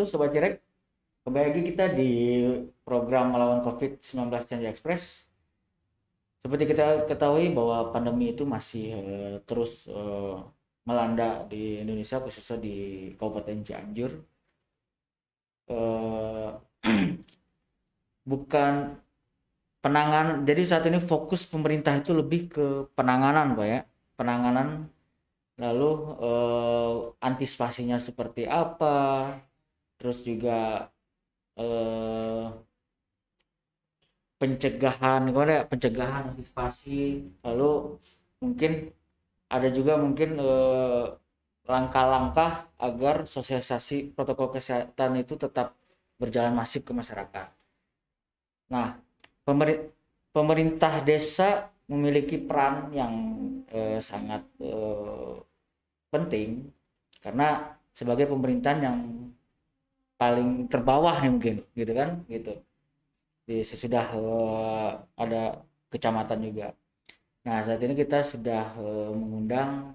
Sobat Cirek, kembali lagi kita di program melawan COVID-19 Canja Express. Seperti kita ketahui bahwa pandemi itu masih terus melanda di Indonesia, khususnya di Kabupaten Cianjur. Eh, bukan penanganan, jadi saat ini fokus pemerintah itu lebih ke penanganan, Pak ya. Penanganan, lalu antisipasinya seperti apa, terus juga eh, pencegahan, gimana ya, pencegahan, antisipasi, lalu mungkin ada juga mungkin langkah-langkah agar sosialisasi protokol kesehatan itu tetap berjalan masif ke masyarakat. Nah, pemerintah desa memiliki peran yang sangat penting, karena sebagai pemerintahan yang paling terbawah nih mungkin, gitu kan, gitu. Di sesudah ada kecamatan juga. Nah, saat ini kita sudah mengundang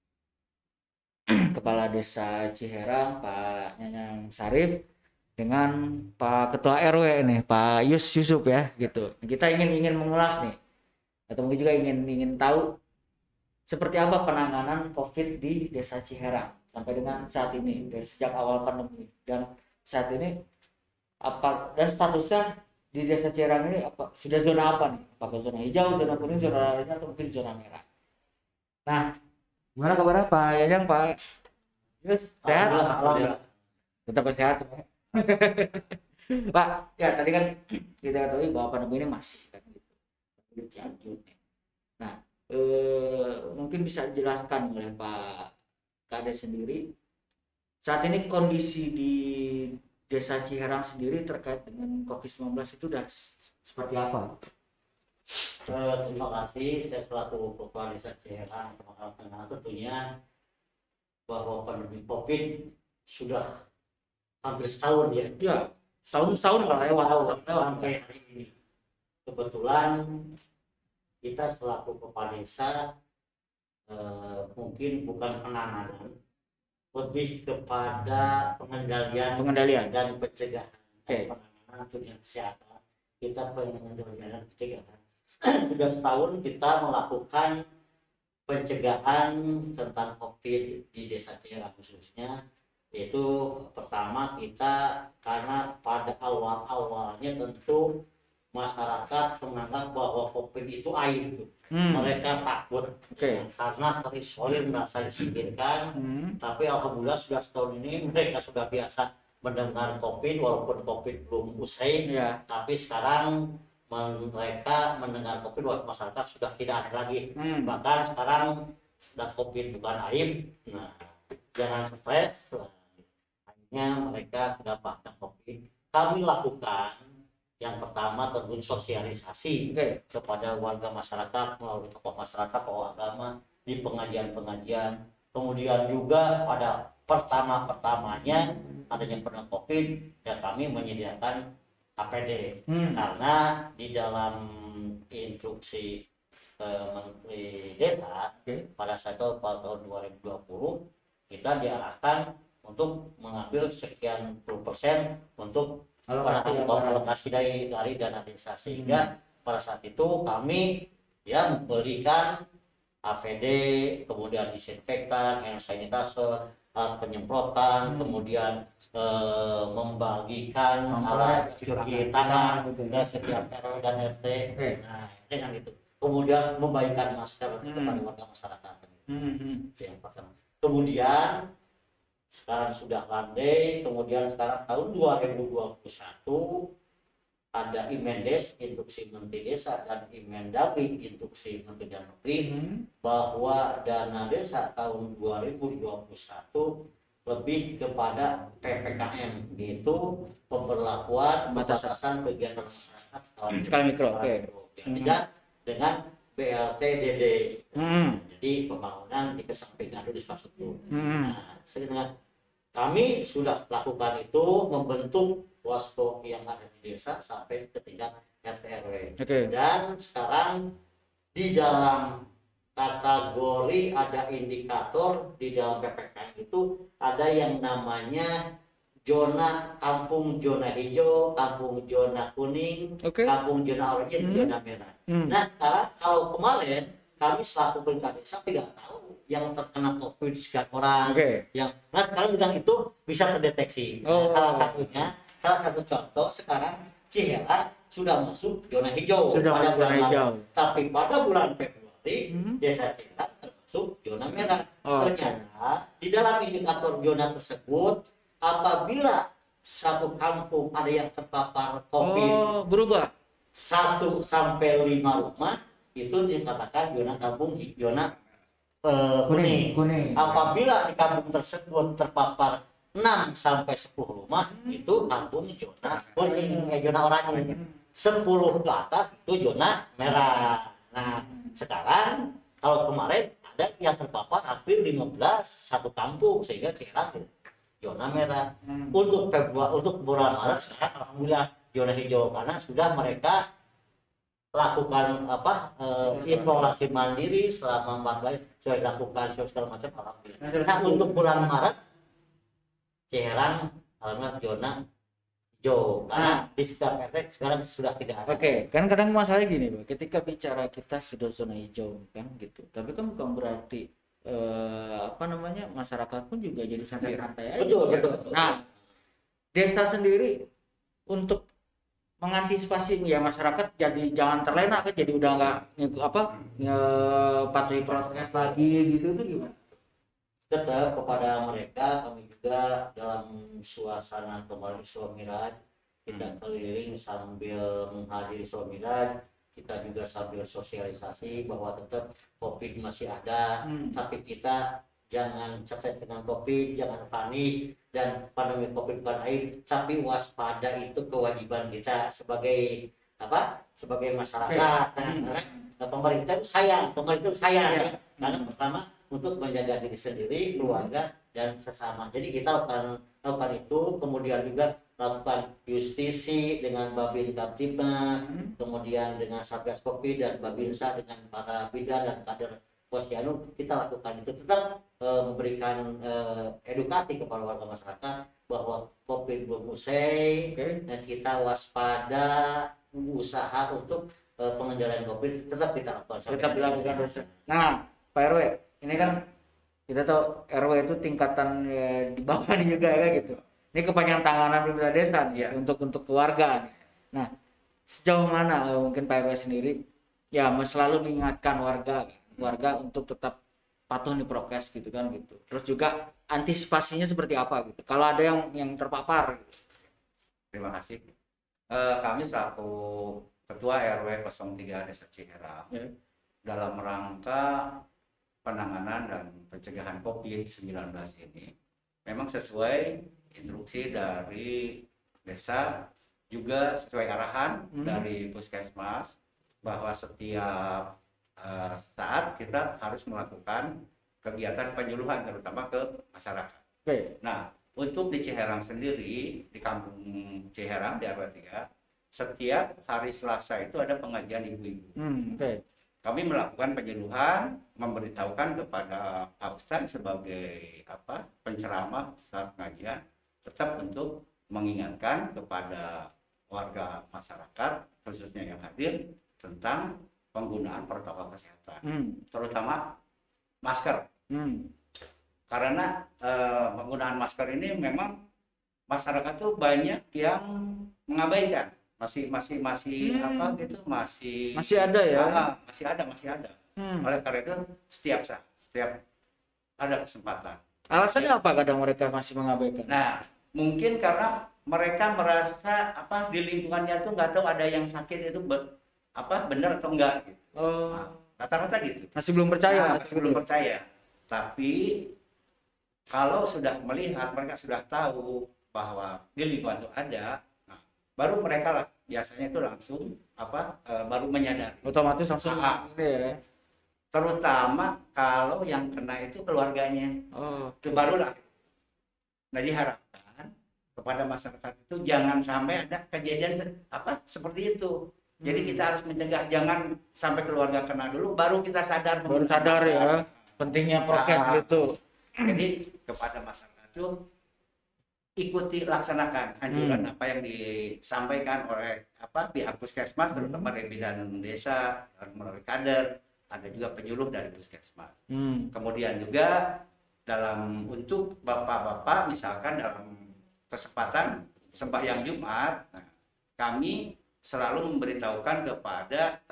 Kepala Desa Ciherang, Pak Nyanyang Sarif, dengan Pak Ketua RW ini, Pak Yusuf ya, gitu. Kita ingin mengulas nih, atau mungkin juga ingin tahu seperti apa penanganan COVID di Desa Ciherang sampai dengan saat ini, dari sejak awal pandemi dan saat ini apa, dan statusnya di Desa Ciherang ini apa, sudah zona apa nih? Apakah zona hijau, zona kuning, zona lainnya, atau mungkin zona merah? Nah, gimana kabarnya Pak Yayang, Pak? Yes, sehat? Alhamdulillah. Tetap sehat, Pak. Pak, ya tadi kan kita ketahui bahwa pandemi ini masih kan gitu di Cianjur. Nah, mungkin bisa dijelaskan oleh Pak Kades sendiri saat ini kondisi di Desa Ciherang sendiri terkait dengan COVID-19 itu sudah seperti apa? Terima kasih. Saya selaku Kepala Desa Ciherang, Tengah, tentunya bahwa pandemi COVID sudah hampir setahun ya. Ya, setahun lah lewat sampai hari ini. Kebetulan kita selaku Kepala Desa mungkin bukan penanganan, lebih kepada pengendalian dan pencegahan. Penanganan untuk yang kesehatan, kita pengendalian dan pencegahan. Sudah setahun kita melakukan pencegahan tentang COVID di Desa Ciherang khususnya, yaitu pertama kita, karena pada awalnya tentu masyarakat menganggap bahwa COVID itu aib, mereka takut karena terisolir, merasa disingkirkan. Tapi alhamdulillah sudah setahun ini mereka sudah biasa mendengar COVID, walaupun COVID belum usai, tapi sekarang mereka mendengar COVID, walaupun masyarakat sudah tidak aneh lagi. Bahkan sekarang sudah COVID bukan aib, nah jangan stres. Akhirnya mereka sudah paham COVID. Kami lakukan yang pertama tentu sosialisasi kepada warga masyarakat melalui tokoh masyarakat, tokoh agama di pengajian-pengajian. Kemudian juga pada pertamanya adanya pandemi COVID, ya kami menyediakan APD karena di dalam instruksi Menteri Desa pada saat itu pada tahun 2020 kita diarahkan untuk mengambil sekian % untuk alokasi dari dana desa, sehingga pada saat itu kami ya memberikan APD, kemudian disinfektan, hand sanitizer, alat penyemprotan, kemudian membagikan alat cuci tangan ke setiap RW dan RT. Nah, dengan itu kemudian membagikan masker kepada warga masyarakat. Yang pertama. Kemudian sekarang sudah landai, kemudian sekarang tahun 2021 ada Imendes, Instruksi Menteri Desa, dan Imendagri, Instruksi Menteri Dalam Negeri, bahwa dana desa tahun 2021 lebih kepada PPKM, yaitu pemberlakuan pembatasan kegiatan masyarakat skala mikro, tidak dengan BLTDD. Jadi pembangunan di kesampingan di infrastruktur. Nah, sebenarnya kami sudah lakukan itu, membentuk posko yang ada di desa sampai ke tingkat RT RW. Dan sekarang di dalam kategori ada indikator di dalam PPKM itu ada yang namanya kampung zona hijau, kampung zona kuning, kampung zona oranye, zona merah. Nah sekarang kalau kemarin kami selaku pemerintah desa tidak tahu yang terkena COVID sekian orang. Nah sekarang dengan itu bisa terdeteksi. Nah, salah satu contoh sekarang Ciherang sudah masuk zona hijau pada bulan Maret. Tapi pada bulan Februari desa Ciherang termasuk zona merah. Ternyata di dalam indikator zona tersebut apabila satu kampung ada yang terpapar COVID berubah 1 sampai 5 rumah itu dikatakan zona kampung zona kuning. Apabila di kampung tersebut terpapar 6 sampai 10 rumah itu kampung zona kuning, zona oranye. 10 ke atas itu zona merah. Nah, sekarang kalau kemarin ada yang terpapar hampir 15 satu kampung sehingga Ciherang zona merah. Untuk bulan Maret sekarang alhamdulillah zona hijau karena sudah mereka lakukan isolasi mandiri selama 14 sudah dilakukan segala macam alhamdulillah. Nah untuk bulan Maret Ciherang alhamdulillah zona hijau karena di setiap RT sekarang sudah tidak ada. Kan kadang masalahnya gini Pak, ketika bicara kita sudah zona hijau kan gitu, tapi kan bukan berarti masyarakat pun juga jadi santai-santai aja. Betul. Nah, desa sendiri untuk mengantisipasi ya masyarakat jadi jangan terlena kan, jadi udah nggak patuhi protokol lagi gitu itu gimana? Tetap kepada mereka kami juga dalam suasana kemarin Isra Miraj kita keliling sambil menghadiri Isra Miraj. Kita juga sambil sosialisasi bahwa tetap COVID masih ada, tapi kita jangan stres dengan COVID, jangan panik, dan pandemi COVID bukan aib, tapi waspada itu kewajiban kita sebagai masyarakat. Karena pemerintah itu sayang ya. Karena pertama untuk menjaga diri sendiri, keluarga, dan sesama. Jadi kita lakukan itu, kemudian juga lakukan justisi dengan Babin Kamtibnas, kemudian dengan Satgas Covid dan Babinsa dengan para bidan dan kader Posyandu, kita lakukan itu tetap memberikan edukasi kepada warga masyarakat bahwa Covid belum usai dan kita waspada, usaha untuk pengendalian Covid tetap kita lakukan. Nah, Pak RW, ini kan kita tahu RW itu tingkatan di bawah juga ya gitu. Ini kepanjangan tanganan pemerintah desa nih, untuk keluarga nih. Nah, sejauh mana mungkin Pak RW sendiri ya selalu mengingatkan warga untuk tetap patuh di prokes gitu kan gitu. Terus juga antisipasinya seperti apa gitu. Kalau ada yang terpapar gitu. Terima kasih. Kami selaku Ketua RW 03 Desa Ciherang dalam rangka penanganan dan pencegahan COVID-19 ini memang sesuai instruksi dari desa, juga sesuai arahan dari Puskesmas bahwa setiap saat kita harus melakukan kegiatan penyuluhan terutama ke masyarakat. Nah, untuk di Ciherang sendiri, di kampung Ciherang di RW 3, setiap hari Selasa itu ada pengajian ibu-ibu. Kami melakukan penyuluhan, memberitahukan kepada Pak Ustadz sebagai penceramah saat pengajian, tetap untuk mengingatkan kepada warga masyarakat khususnya yang hadir tentang penggunaan protokol kesehatan, terutama masker. Karena penggunaan masker ini memang masyarakat tuh banyak yang mengabaikan, masih ada ya. Masih ada. Oleh karena itu setiap ada kesempatan. Alasannya apa kadang mereka masih mengabaikan? Nah, mungkin karena mereka merasa di lingkungannya tuh nggak tahu ada yang sakit itu benar atau enggak gitu. Rata-rata gitu. Masih belum percaya. Masih belum percaya. Tapi kalau sudah melihat, mereka sudah tahu bahwa di lingkungan itu ada, baru mereka biasanya itu langsung baru menyadari. Otomatis langsung ini ya. Terutama kalau yang kena itu keluarganya. Itu barulah. Nah, diharapkan kepada masyarakat itu jangan sampai ada kejadian seperti itu. Jadi kita harus mencegah, jangan sampai keluarga kena dulu baru kita sadar. Baru sadar ya pentingnya prokes gitu. Jadi kepada masyarakat itu ikuti laksanakan anjuran apa yang disampaikan oleh pihak puskesmas, terutama dari bidan desa melalui kader, ada juga penyuluh dari puskesmas. Kemudian juga untuk bapak-bapak misalkan dalam kesempatan sembahyang Jumat, nah, kami selalu memberitahukan kepada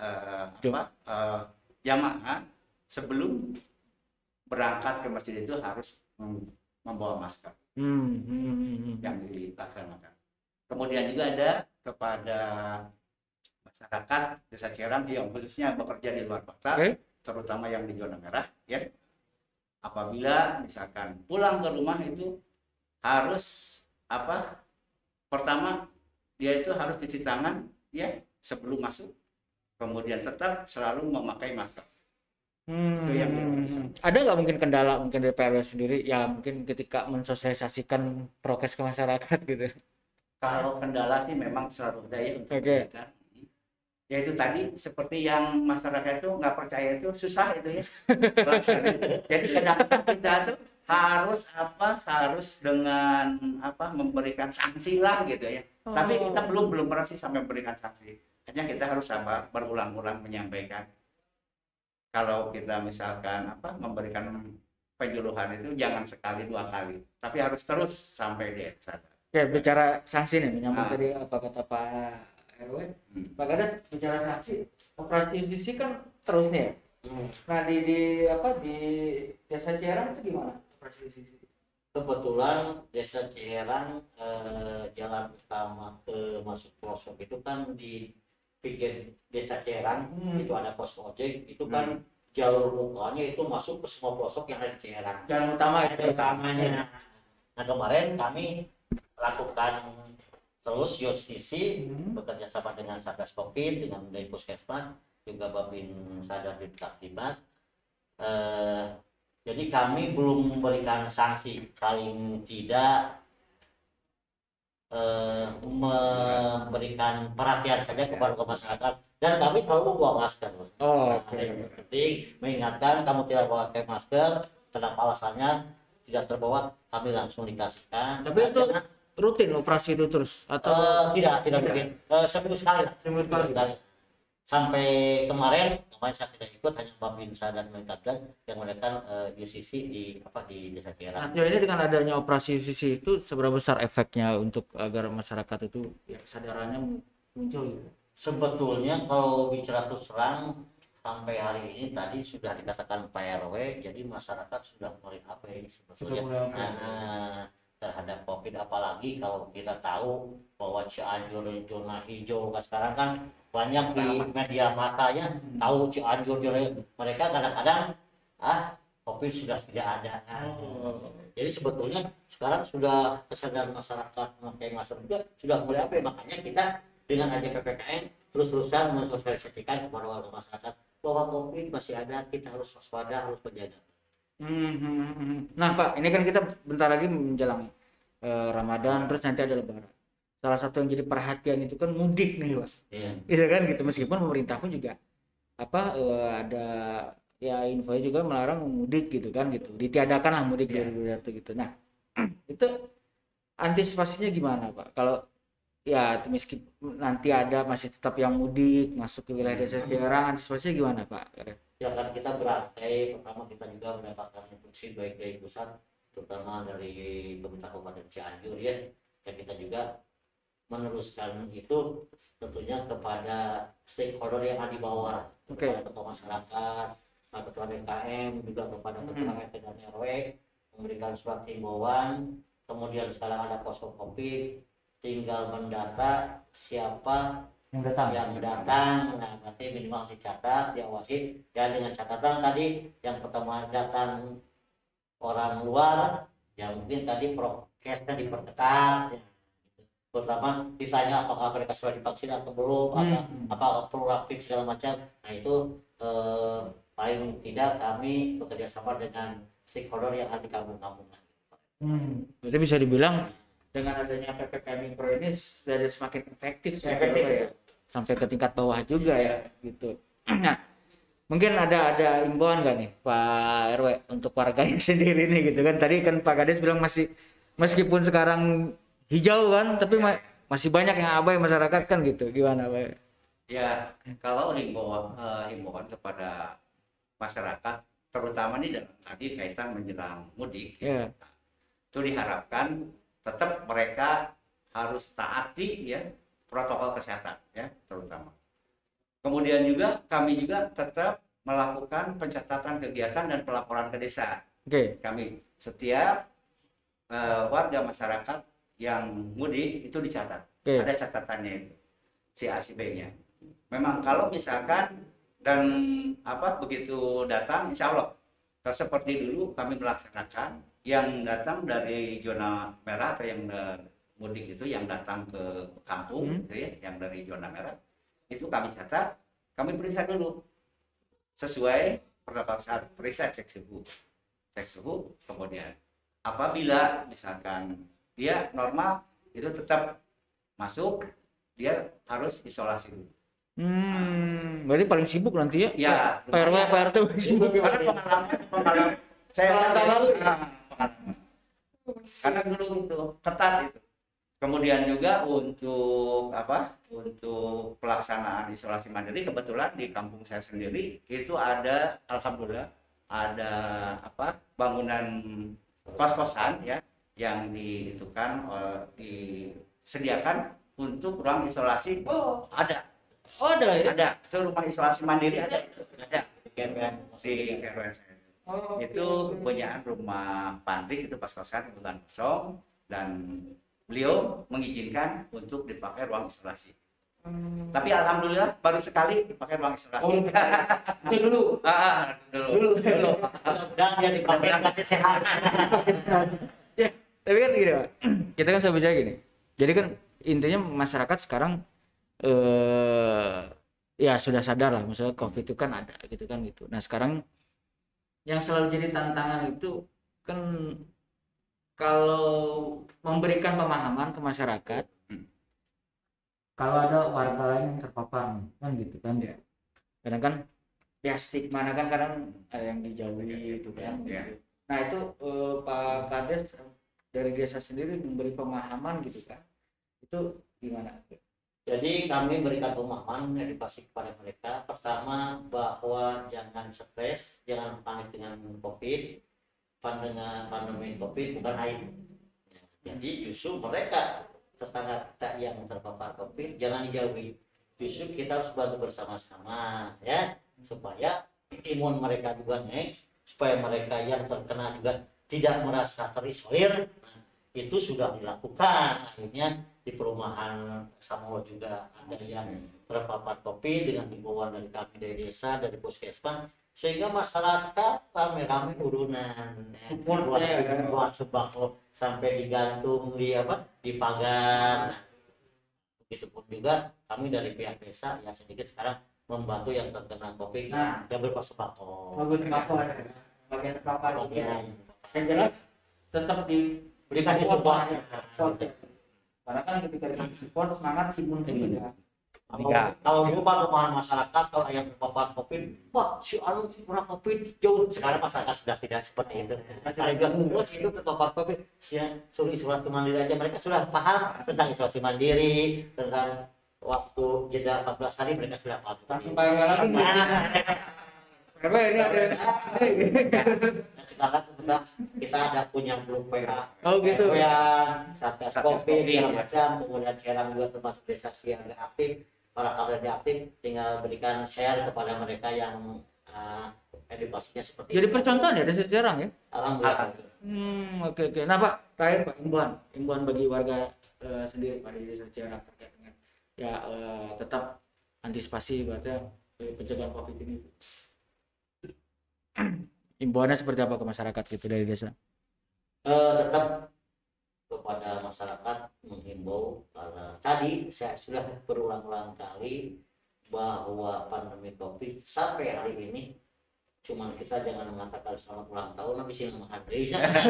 jamaah sebelum berangkat ke masjid itu harus membawa masker yang dilaksanakan. Kemudian juga ada kepada masyarakat Desa Cerang yang khususnya bekerja di luar kota, terutama yang di zona merah, ya. Apabila misalkan pulang ke rumah itu harus pertama dia itu harus cuci tangan, ya, sebelum masuk. Kemudian tetap selalu memakai masker. Itu yang ada nggak mungkin kendala mungkin dari PRW sendiri ya mungkin ketika mensosialisasikan prokes ke masyarakat gitu? Kalau kendala sih memang selalu ada ya untuk kita. Ya itu tadi seperti yang masyarakat itu nggak percaya itu susah itu ya. Jadi kadang-kadang kita tuh harus dengan memberikan sanksi lah gitu ya. Tapi kita belum pernah sih sampai memberikan sanksi. Hanya kita harus sabar berulang-ulang menyampaikan. Kalau kita misalkan memberikan penyuluhan itu jangan sekali 2 kali, tapi harus terus sampai dia sadar. Oke, bicara sanksi nih, menyambung tadi apa kata Pak RW, Pak Kades bicara sanksi, operasi justisi kan terus nih ya. Nah di Desa Cerang itu gimana operasi justisi? Kebetulan Desa Cerang jalan utama ke masuk pelosok itu kan di pinggir Desa Cerang, itu ada pos ojek, itu kan jalur lokalnya itu masuk ke semua pelosok yang ada di Cerang. Jalan utama itu utamanya. Nah kemarin kami lakukan terus justisi bekerja sama dengan Satgas Covid, dengan dari Puskesmas, juga Babin Sadar di Kaptimas. Jadi kami belum memberikan sanksi, paling tidak memberikan perhatian saja kepada masyarakat, dan kami selalu membawa masker. Yang penting mengingatkan kamu tidak pakai masker, kenapa alasannya tidak terbawa, kami langsung dikasihkan. Tapi itu rutin operasi itu terus atau tidak rutin, seminggu sekali lah. Seminggu sekali. Sampai kemarin saya tidak ikut, hanya Babinsa dan Menkatgan yang melakukan UCC di Desa Cerang. Nah, sejauh ini dengan adanya operasi UCC itu seberapa besar efeknya untuk agar masyarakat itu ya, kesadarannya muncul gitu? Sebetulnya kalau bicara terus terang sampai hari ini tadi sudah dikatakan Pak RW, jadi masyarakat sudah mulai sebetulnya terhadap COVID, apalagi kalau kita tahu bahwa Cianjur zona hijau sekarang kan banyak di media masanya tahu Cianjur mereka kadang-kadang COVID sudah tidak ada. Jadi sebetulnya sekarang sudah kesadaran masyarakat memakai masker juga sudah mulai makanya kita dengan adanya PPKM terus-terusan mensosialisasikan kepada warga masyarakat bahwa COVID masih ada, kita harus waspada, harus menjaga. Nah Pak, ini kan kita bentar lagi menjelang Ramadan, terus nanti ada Lebaran. Salah satu yang jadi perhatian itu kan mudik nih Pak. Iya kan gitu, meskipun pemerintah pun juga ada ya infonya juga melarang mudik gitu kan gitu. Ditiadakan lah mudik 2021 gitu. Nah, itu antisipasinya gimana Pak? Kalau ya meskipun nanti ada masih tetap yang mudik masuk ke wilayah Desa Cerang, antisipasinya gimana Pak? Ya kan kita berantai, pertama kita juga mendapatkan instruksi baik dari pusat, terutama dari pemerintah Kabupaten Cianjur ya, dan kita juga meneruskan itu tentunya kepada stakeholder yang ada di bawah, kepada ketua masyarakat, ketua DKM, juga kepada ketua RT dan RW, memberikan surat himbauan. Kemudian sekarang ada posko COVID, tinggal mendata siapa yang datang. Nah berarti minimal dicatat, diawasi, dan dengan catatan tadi yang pertama datang orang luar, ya mungkin tadi prokesnya diperketat, ya. Terutama ditanya apakah mereka sudah divaksin atau belum, apakah perlu rapid segala macam. Nah itu paling tidak kami bekerja sama dengan stakeholder yang ada di kampung-kampung. Berarti bisa dibilang dengan adanya PPKM Mikro ini sudah semakin efektif ya, sampai ke tingkat bawah juga ya gitu. Nah, mungkin ada imbauan nggak nih Pak RW untuk warganya sendiri nih gitu kan? Tadi kan Pak Kades bilang masih meskipun sekarang hijau kan, tapi masih banyak yang abai masyarakat kan gitu. Gimana, Pak? Ya, kalau himbauan kepada masyarakat, terutama nih dalam tadi kaitan menjelang mudik, itu diharapkan tetap mereka harus taati ya protokol kesehatan ya terutama. Kemudian juga kami juga tetap melakukan pencatatan kegiatan dan pelaporan ke desa. Kami setiap warga masyarakat yang mudik itu dicatat. Ada catatannya itu si A si B-nya. Memang kalau misalkan dan begitu datang, insya Allah seperti dulu kami melaksanakan yang datang dari zona merah atau yang mudik itu yang datang ke kampung, gitu ya, yang dari zona merah itu kami catat, kami periksa dulu sesuai protokol kesehatan, periksa cek suhu, kemudian apabila misalkan dia normal itu tetap masuk, dia harus isolasi dulu. Berarti paling sibuk nanti ya? Ya, PRW, PRT sibuk. Karena pengalaman saya tahun lalu karena dulu itu ketat itu. Kemudian juga untuk untuk pelaksanaan isolasi mandiri, kebetulan di kampung saya sendiri itu ada, alhamdulillah ada bangunan kos-kosan ya yang disediakan untuk ruang isolasi. Ada ya? Ada. Itu rumah isolasi mandiri ada. Di RW saya. Itu kepunyaan rumah Pandrik, itu pas-kosan bukan kosong, dan beliau mengizinkan untuk dipakai ruang isolasi. Tapi alhamdulillah baru sekali dipakai ruang isolasi. Itu dulu. Dulu. Dan dia dipakai nanti sehat. Ya, tapi kan gini, Pak. Kita kan sampai bicara gini. Jadi kan intinya masyarakat sekarang ya sudah sadar lah, misalnya COVID itu kan ada gitu kan gitu. Nah sekarang yang selalu jadi tantangan itu kan kalau memberikan pemahaman ke masyarakat, kalau ada warga lain yang terpapar kan gitu kan ya. Kadang kan ya stigma kan kadang ada yang dijauhi itu kan. Nah itu Pak Kades dari desa sendiri memberi pemahaman gitu kan. Itu gimana? Jadi kami berikan pemahaman edukasi kepada mereka. Pertama, bahwa jangan stres, jangan panik dengan COVID. Dengan pandemi COVID bukan aib. Jadi justru mereka tetangga kita yang terpapar COVID jangan dijauhi. Justru kita harus bantu bersama-sama ya, supaya imun mereka juga naik, supaya mereka yang terkena juga tidak merasa terisolir. Itu sudah dilakukan. Akhirnya di perumahan Samuel juga ada yang terpapar COVID dengan himbauan dari kami dari desa, dari puskesmas, sehingga masyarakat rame-rame urunan buat sembako sampai digantung di pagar. Begitupun juga kami dari pihak desa ya sedikit sekarang membantu yang terkena COVID yang berupa sembako. Bagian terpapar. Yang jelas tetap diberikan support. Karena kan ketika dikasih support semangat imun juga. Kalau dulu pemahaman masyarakat kalau yang terpapar COVID, wah si anu kena COVID jauh. Sekarang masyarakat sudah tidak seperti itu. Kalau juga itu terpapar COVID, suruh isolasi mandiri aja, mereka sudah paham tentang isolasi mandiri, tentang waktu jeda 14 hari mereka sudah paham. Langsung bayar lagi. Kenapa ini ada dan sekarang kita ada punya grup WA. Oh gitu. Satgas COVID segala macam, kemudian sekarang juga termasuk desa siaga aktif, para kadernya aktif, tinggal berikan share kepada mereka yang edukasinya seperti jadi percontohan ya desa Cerang ya. Alhamdulillah. Oke. Nah Pak, terakhir Pak, imbauan bagi warga sendiri pada desa Cerang terkait dengan ya tetap antisipasi pada pencegahan COVID ini. Imbauannya seperti apa ke masyarakat gitu dari desa? Tetap kepada masyarakat menghimbau, karena tadi saya sudah berulang-ulang kali bahwa pandemi COVID sampai hari ini cuman kita jangan mengatakan selamat ulang tahun tapi sih menghargai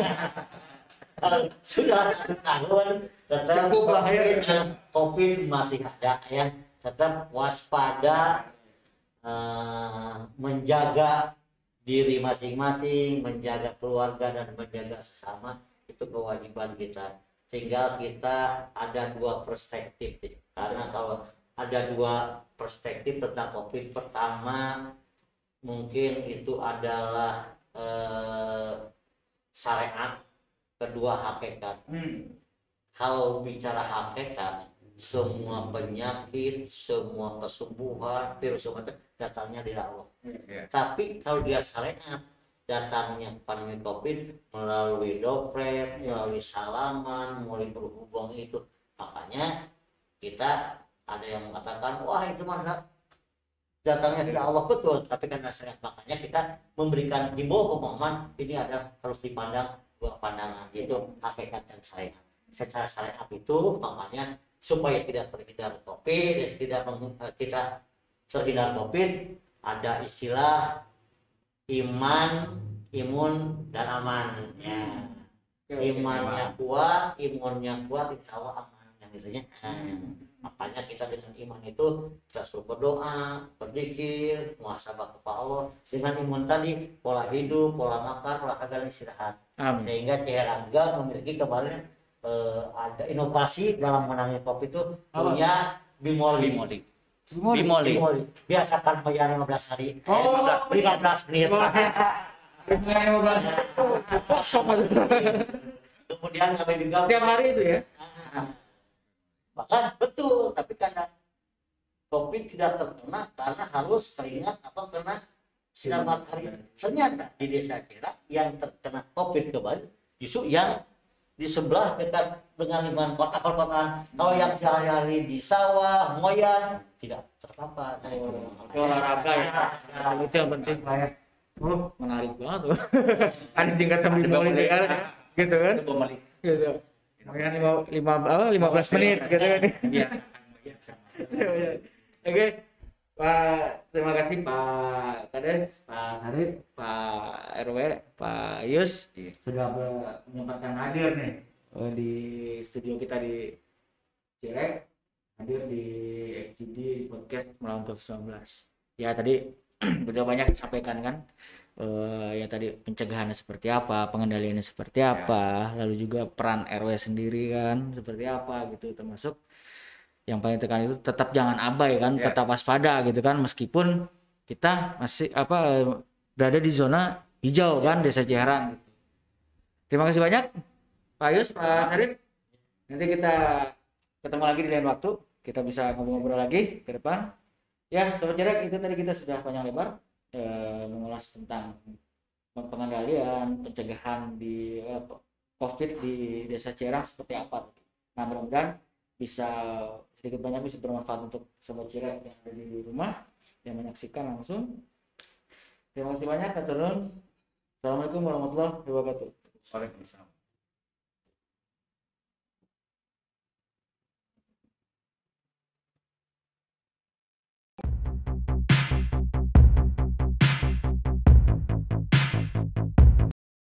sudah 1 tahun tetap COVID masih ada ya, tetap waspada, menjaga diri masing-masing, menjaga keluarga dan menjaga sesama, itu kewajiban kita. Sehingga kita ada dua perspektif. Karena kalau ada dua perspektif tentang COVID, pertama mungkin itu adalah syariat, kedua hakikat. Kalau bicara hakikat, semua penyakit, semua kesembuhan, virus semua datangnya dari Allah. Tapi kalau dia syariat, datangnya pandemi COVID melalui droplet, melalui salaman, melalui berhubung itu. Makanya kita ada yang mengatakan, wah itu mana datangnya dari Allah, betul. Tapi karena syariat, makanya kita memberikan himbau pemahaman ini ada harus dipandang dua pandangan, yaitu hakikat dan syariat. Secara syariat itu makanya supaya tidak terhindar COVID, kita terhindar COVID, ada istilah iman, imun, dan aman. Ya. Imannya kuat, imunnya kuat, insya Allah aman. Yang itunya. Makanya kita dengan iman itu kita suruh berdoa, berzikir, muhasabah kepada Allah. Dengan imun tadi, pola hidup, pola makan, olahraga, dan istirahat. Sehingga Ciherangga memiliki kemarin ada inovasi dalam menangani COVID itu punya Bimoli. Biasakan bayar 15 hari. 15 menit. 15 kosong aja. Kemudian kami juga setiap hari itu ya. Bahkan betul, tapi karena COVID tidak terkena karena harus keringat atau kena sinar matahari. Ternyata di desa Cira yang terkena COVID kembali justru yang di sebelah dekat dengan lingkungan kota perkotaan. Kalau yang sehari-hari di sawah, moyan tidak terpapar. Nah, itu olahraga ya. Itu yang penting Pak ya. Menarik banget tuh. Ada singkat sama Bimoli sekarang gitu kan? Gitu. Makanya 15 menit gitu kan. Biasa. Oke. Pak, terima kasih Pak Kades, Pak Harif, Pak RW, Pak Yus sudah menyempatkan hadir nih di studio kita di Cirek, hadir di FGD Podcast Melawan COVID-19. Ya tadi sudah banyak disampaikan kan, ya tadi pencegahannya seperti apa, pengendaliannya seperti apa, lalu juga peran RW sendiri kan seperti apa gitu, termasuk yang paling tekan itu tetap jangan abai kan, tetap waspada gitu kan, meskipun kita masih berada di zona hijau kan Desa Ciherang gitu. Terima kasih banyak Pak Yus, Pak Sarif. Nanti kita ketemu lagi di lain waktu, kita bisa ngobrol-ngobrol lagi ke depan. Ya, Sobat Ciherang, itu tadi kita sudah panjang lebar mengulas tentang pengendalian, pencegahan di COVID di Desa Ciherang seperti apa. Nah, mudah-mudahan bisa sedikit banyak bisa bermanfaat untuk Sobat Cirek yang ada di rumah yang menyaksikan langsung. Terima kasih banyak, Kak Turun. Assalamualaikum warahmatullahi wabarakatuh. Waalaikumsalam.